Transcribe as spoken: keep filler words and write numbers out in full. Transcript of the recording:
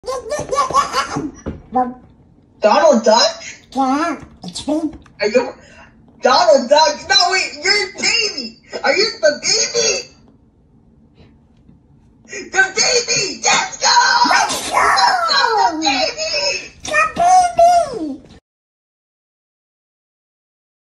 Donald Duck? Yeah, it's me. Are you Donald Duck? No, wait, you're a baby. Are you the baby?